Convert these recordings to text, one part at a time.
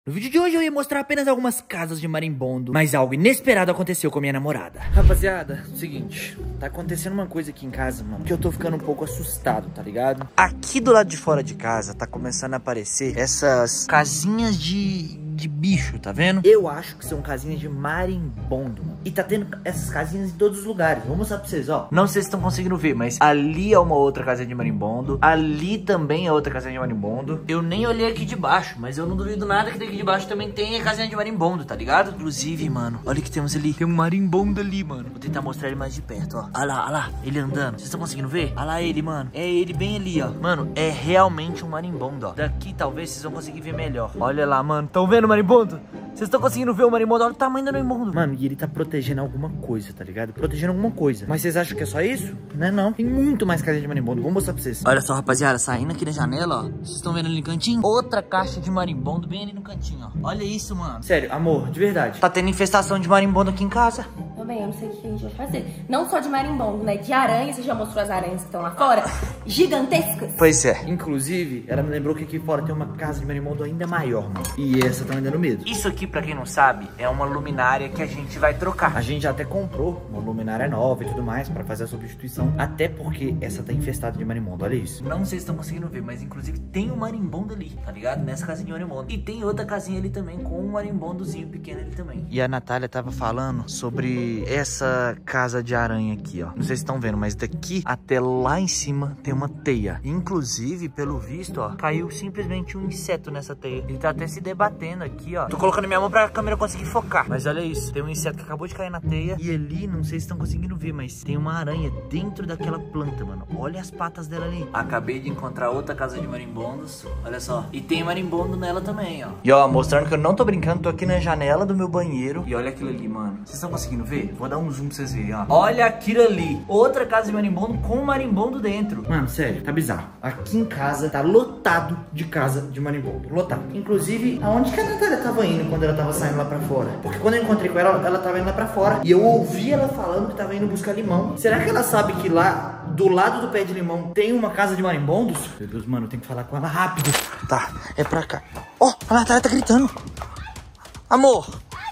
No vídeo de hoje eu ia mostrar apenas algumas casas de marimbondo, mas algo inesperado aconteceu com a minha namorada. Rapaziada, seguinte, tá acontecendo uma coisa aqui em casa, mano, que eu tô ficando um pouco assustado, tá ligado? Aqui do lado de fora de casa tá começando a aparecer essas casinhas de bicho, tá vendo? Eu acho que são casinhas de marimbondo, mano. E tá tendo essas casinhas em todos os lugares. Vou mostrar pra vocês, ó. Não sei se estão conseguindo ver, mas ali é uma outra casinha de marimbondo. Ali também é outra casinha de marimbondo. Eu nem olhei aqui de baixo, mas eu não duvido nada que daqui de baixo também tem a casinha de marimbondo, tá ligado? Inclusive, mano, olha o que temos ali. Tem um marimbondo ali, mano. Vou tentar mostrar ele mais de perto, ó. Olha lá, ele andando. Vocês estão conseguindo ver? Olha lá ele, mano. É ele bem ali, ó. Mano, é realmente um marimbondo, ó. Daqui talvez vocês vão conseguir ver melhor. Olha lá, mano. Estão vendo o marimbondo? Vocês estão conseguindo ver o marimbondo? Olha o tamanho do marimbondo. Mano, e ele tá protegendo alguma coisa, tá ligado? Protegendo alguma coisa. Mas vocês acham que é só isso? Não é não. Tem muito mais casinha de marimbondo. Vou mostrar pra vocês. Olha só, rapaziada. Saindo aqui na janela, ó. Vocês estão vendo ali no cantinho? Outra caixa de marimbondo bem ali no cantinho, ó. Olha isso, mano. Sério, amor, de verdade. Tá tendo infestação de marimbondo aqui em casa. Também, eu não sei o que a gente vai fazer. Não só de marimbondo, né? De aranha. Você já mostrou as aranhas que estão lá fora? Gigantescas. Pois é. Inclusive, ela me lembrou que aqui fora tem uma casa de marimbondo ainda maior, mano. E essa tá me dando medo. Isso aqui, pra quem não sabe, é uma luminária que a gente vai trocar. A gente até comprou uma luminária nova e tudo mais pra fazer a substituição. Até porque essa tá infestada de marimbondo, olha isso. Não sei se estão conseguindo ver, mas inclusive tem um marimbondo ali, tá ligado? Nessa casinha de marimbondo. E tem outra casinha ali também com um marimbondozinho pequeno ali também. E a Natália tava falando sobre essa casa de aranha aqui, ó. Não sei se estão vendo, mas daqui até lá em cima tem uma teia. Inclusive, pelo visto, ó, caiu simplesmente um inseto nessa teia. Ele tá até se debatendo aqui, ó. Tô colocando minha mão pra câmera conseguir focar. Mas olha isso, tem um inseto que acabou de cair na teia. E ali, não sei se estão conseguindo ver, mas tem uma aranha dentro daquela planta, mano. Olha as patas dela ali. Acabei de encontrar outra casa de marimbondos. Olha só. E tem marimbondo nela também, ó. E ó, mostrando que eu não tô brincando, tô aqui na janela do meu banheiro. E olha aquilo ali, mano. Vocês estão conseguindo ver? Vou dar um zoom pra vocês verem, ó. Olha aquilo ali. Outra casa de marimbondo com marimbondo dentro. Mano, sério, tá bizarro. Aqui em casa tá lotado de casa de marimbondo. Lotado. Inclusive, aonde que a Natália tava indo quando ela tava saindo lá pra fora? Porque quando eu encontrei com ela, ela tava indo lá pra fora. E eu ouvi ela falando que tava indo buscar limão. Será que ela sabe que lá, do lado do pé de limão, tem uma casa de marimbondos? Meu Deus, mano, eu tenho que falar com ela rápido. Tá, é pra cá. Ó, a Natália tá gritando. Amor,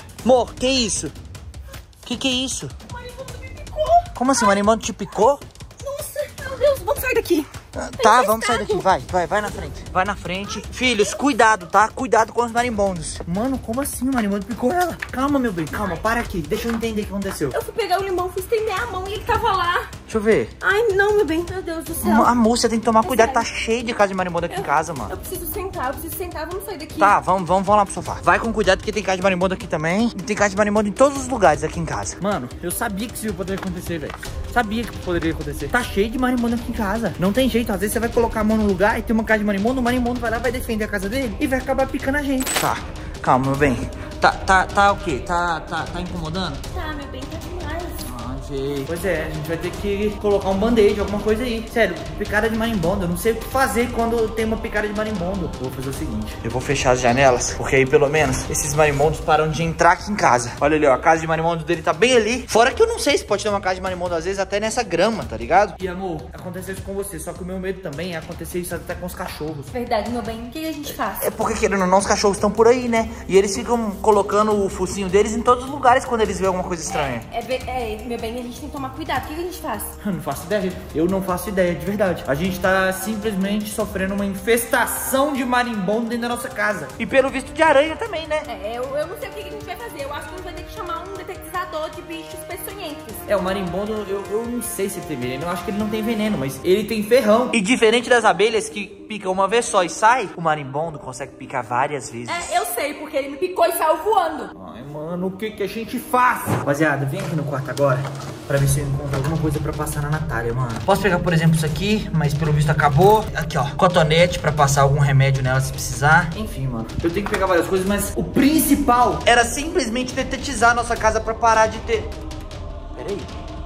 que isso? Que é isso? O marimbondo me picou. Como assim, o marimbondo te picou? Nossa, meu Deus, vamos sair daqui. Tá, vamos sair daqui, vai na frente. Vai na frente. Filhos, cuidado, tá? Cuidado com os marimbondos. Mano, como assim o marimbondo picou ela? Calma, meu bem, calma, para aqui. Deixa eu entender o que aconteceu. Eu fui pegar o limão, fui estender a mão e ele tava lá. Deixa eu ver. Ai, não, meu bem, meu Deus do céu. A moça tem que tomar cuidado, tá cheio de casa de marimbondo aqui em casa, mano. Eu preciso sentar, vamos sair daqui. Tá, vamos lá pro sofá. Vai com cuidado porque tem casa de marimbondo aqui também. E tem casa de marimbondo em todos os lugares aqui em casa. Mano, eu sabia que isso ia poder acontecer, velho. Sabia que poderia acontecer. Tá cheio de marimbondo aqui em casa. Não tem jeito, às vezes você vai colocar a mão no lugar e tem uma casa de marimbondo, o marimbondo vai lá, vai defender a casa dele e vai acabar picando a gente. Tá, calma, meu bem. Tá o quê? Tá incomodando? Tá, meu bem, tá demais. Pois é, a gente vai ter que colocar um band-aid, alguma coisa aí. Sério, picada de marimbondo. Eu não sei o que fazer quando tem uma picada de marimbondo. Eu vou fazer o seguinte: eu vou fechar as janelas, porque aí pelo menos esses marimbondos param de entrar aqui em casa. Olha ali, ó, a casa de marimbondo dele tá bem ali. Fora que eu não sei se pode ter uma casa de marimbondo, às vezes até nessa grama, tá ligado? E amor, aconteceu isso com você, só que o meu medo também é acontecer isso até com os cachorros. Verdade, meu bem, o que a gente faz? É porque, querendo ou não, os cachorros estão por aí, né? E eles ficam colocando o focinho deles em todos os lugares quando eles veem alguma coisa estranha. Meu bem, a gente tem que tomar cuidado. O que a gente faz? Eu não faço ideia. Eu não faço ideia, de verdade. A gente tá simplesmente sofrendo uma infestação de marimbondo dentro da nossa casa. E pelo visto de aranha também, né? Eu não sei o que a gente vai fazer. Eu acho que a gente vai ter que chamar um detetizador de bichos peçonhentos. O marimbondo, eu não sei se ele tem veneno. Eu acho que ele não tem veneno, mas ele tem ferrão. E diferente das abelhas que picam uma vez só e sai, o marimbondo consegue picar várias vezes. Eu sei, porque ele me picou e saiu voando. Ai, mano, o que a gente faz? Rapaziada, vem aqui no quarto agora pra ver se eu encontro alguma coisa pra passar na Natália, mano. Posso pegar, por exemplo, isso aqui, mas pelo visto acabou. Aqui, ó, cotonete pra passar algum remédio nela se precisar. Enfim, mano, eu tenho que pegar várias coisas, mas o principal era simplesmente detetizar a nossa casa pra parar de ter... Peraí.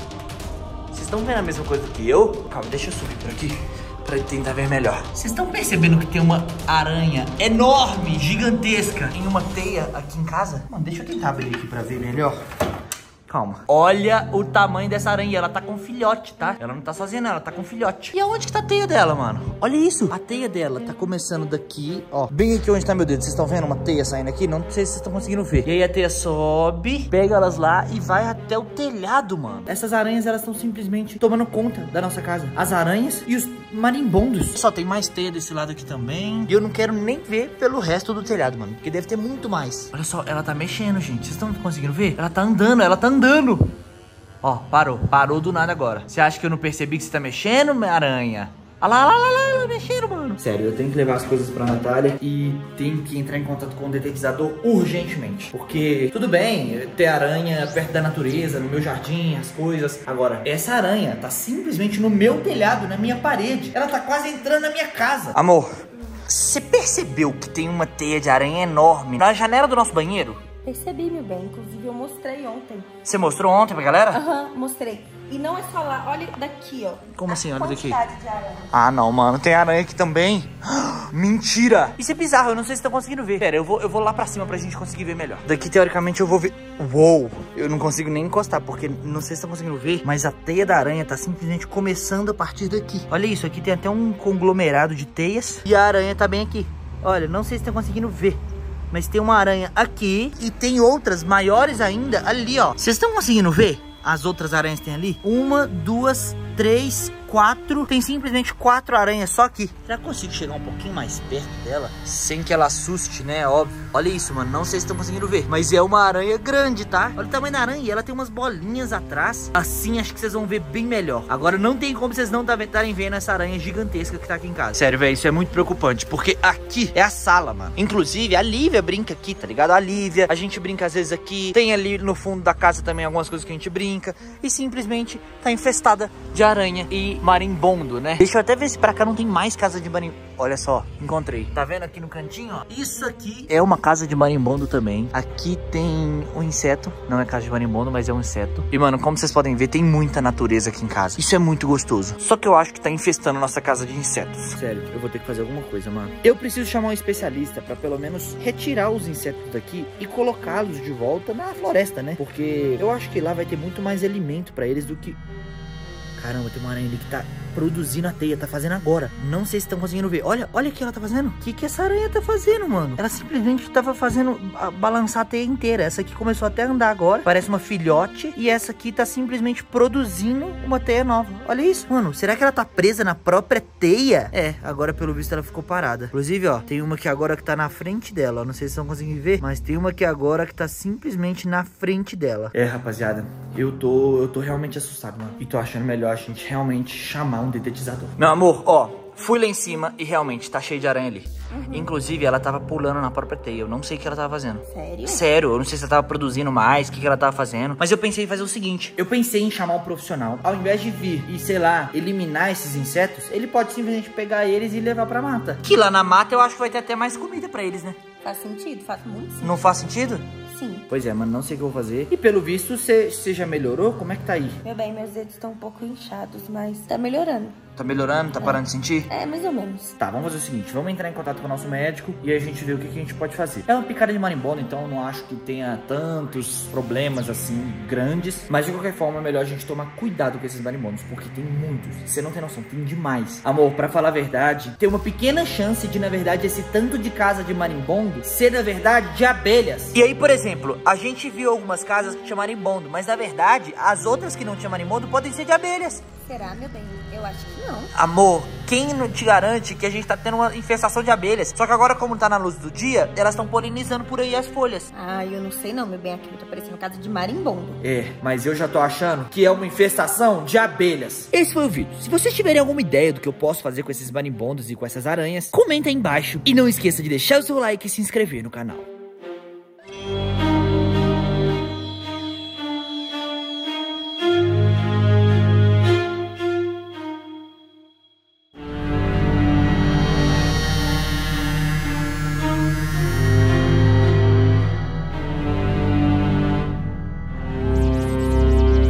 Vocês estão vendo a mesma coisa que eu? Calma, deixa eu subir por aqui pra tentar ver melhor. Vocês estão percebendo que tem uma aranha enorme, gigantesca, em uma teia aqui em casa? Mano, deixa eu tentar abrir aqui pra ver melhor. Calma. Olha o tamanho dessa aranha. Ela tá com filhote, tá? Ela não tá sozinha, não. Ela tá com filhote. E aonde que tá a teia dela, mano? Olha isso. A teia dela tá começando daqui, ó. Bem aqui onde tá meu dedo. Vocês estão vendo uma teia saindo aqui? Não sei se vocês estão conseguindo ver. E aí a teia sobe, pega elas lá e vai até o telhado, mano. Essas aranhas, elas estão simplesmente tomando conta da nossa casa. As aranhas e os marimbondos. Só tem mais teia desse lado aqui também. E eu não quero nem ver pelo resto do telhado, mano. Porque deve ter muito mais. Olha só, ela tá mexendo, gente. Vocês estão conseguindo ver? Ela tá andando, ela tá andando. Ó, parou. Parou do nada agora. Você acha que eu não percebi que você tá mexendo, minha aranha? Olha lá, mexendo, mano. Sério, eu tenho que levar as coisas pra Natália e tenho que entrar em contato com o detetizador urgentemente. Porque, tudo bem, ter aranha perto da natureza, no meu jardim, as coisas. Agora, essa aranha tá simplesmente no meu telhado, na minha parede. Ela tá quase entrando na minha casa. Amor, você percebeu que tem uma teia de aranha enorme na janela do nosso banheiro? Percebi, meu bem. Inclusive, eu mostrei ontem. Você mostrou ontem pra galera? Aham, mostrei. E não é só lá. Olha daqui, ó. Como assim? Olha daqui. De aranha. Ah, não, mano. Tem aranha aqui também. Mentira. Isso é bizarro. Eu não sei se estão conseguindo ver. Pera, eu vou lá pra cima pra gente conseguir ver melhor. Daqui, teoricamente, eu vou ver... Uou. Eu não consigo nem encostar, porque não sei se estão conseguindo ver, mas a teia da aranha tá simplesmente começando a partir daqui. Olha isso. Aqui tem até um conglomerado de teias. E a aranha tá bem aqui. Olha, não sei se estão conseguindo ver, mas tem uma aranha aqui e tem outras maiores ainda ali, ó. Vocês estão conseguindo ver? As outras aranhas tem ali? 1, 2, 3, 4. Tem simplesmente 4 aranhas só aqui. Já consigo chegar um pouquinho mais perto dela, sem que ela assuste, né? Óbvio. Olha isso, mano. Não sei se estão conseguindo ver, mas é uma aranha grande, tá? Olha o tamanho da aranha. E ela tem umas bolinhas atrás. Assim, acho que vocês vão ver bem melhor. Agora, não tem como vocês não estarem vendo essa aranha gigantesca que tá aqui em casa. Sério, velho, isso é muito preocupante, porque aqui é a sala, mano. Inclusive, a Lívia brinca aqui, tá ligado? A Lívia, a gente brinca às vezes aqui. Tem ali no fundo da casa também algumas coisas que a gente brinca. E simplesmente tá infestada de aranha e marimbondo, né? Deixa eu até ver se pra cá não tem mais casa de marimbondo. Olha só, encontrei. Tá vendo aqui no cantinho, ó? Isso aqui é uma casa de marimbondo também. Aqui tem um inseto. Não é casa de marimbondo, mas é um inseto. E, mano, como vocês podem ver, tem muita natureza aqui em casa. Isso é muito gostoso. Só que eu acho que tá infestando nossa casa de insetos. Sério, eu vou ter que fazer alguma coisa, mano. Eu preciso chamar um especialista pra pelo menos retirar os insetos daqui e colocá-los de volta na floresta, né? Porque eu acho que lá vai ter muito mais alimento pra eles do que... Caramba, tem uma aranha ali que tá produzindo a teia, tá fazendo agora. Não sei se estão conseguindo ver. Olha o que ela tá fazendo. O que essa aranha tá fazendo, mano? Ela simplesmente tava fazendo balançar a teia inteira. Essa aqui começou até a andar agora. Parece uma filhote. E essa aqui tá simplesmente produzindo uma teia nova. Olha isso, mano. Será que ela tá presa na própria teia? É, agora pelo visto ela ficou parada. Inclusive, ó, tem uma aqui agora que tá na frente dela. Ó, não sei se estão conseguindo ver, mas tem uma aqui agora que tá simplesmente na frente dela. É, rapaziada, eu tô realmente assustado, mano. E tô achando melhor a gente realmente chamar um detetizador. Meu amor, ó, fui lá em cima e realmente tá cheio de aranha ali. Inclusive, ela tava pulando na própria teia. Eu não sei o que ela tava fazendo. Sério? Sério, eu não sei se ela tava produzindo mais, o que ela tava fazendo. Mas eu pensei em fazer o seguinte. Eu pensei em chamar um profissional. Ao invés de vir e, sei lá, eliminar esses insetos, ele pode simplesmente pegar eles e levar pra mata. Que lá na mata eu acho que vai ter até mais comida pra eles, né? Faz sentido, faz muito sentido. Não faz sentido? Sim. Pois é, mano, não sei o que eu vou fazer. E pelo visto, você já melhorou? Como é que tá aí? Meu bem, meus dedos estão um pouco inchados, mas tá melhorando. Tá melhorando? Tá parando de sentir? É, mais ou menos. Tá, vamos fazer o seguinte, vamos entrar em contato com o nosso médico e a gente vê o que a gente pode fazer. É uma picada de marimbondo, então eu não acho que tenha tantos problemas assim, grandes. Mas de qualquer forma, é melhor a gente tomar cuidado com esses marimbondos, porque tem muitos. Você não tem noção, tem demais. Amor, pra falar a verdade, tem uma pequena chance de, na verdade, esse tanto de casa de marimbondo ser, na verdade, de abelhas. E aí, por exemplo, a gente viu algumas casas que tinham marimbondo, mas na verdade, as outras que não tinham marimbondo podem ser de abelhas. Será, meu bem? Eu acho que não. Amor, quem não te garante que a gente tá tendo uma infestação de abelhas? Só que agora, como tá na luz do dia, elas estão polinizando por aí as folhas. Ah, eu não sei não, meu bem. Aquilo tá parecendo casa de marimbondo. É, mas eu já tô achando que é uma infestação de abelhas. Esse foi o vídeo. Se vocês tiverem alguma ideia do que eu posso fazer com esses marimbondos e com essas aranhas, comenta aí embaixo. E não esqueça de deixar o seu like e se inscrever no canal.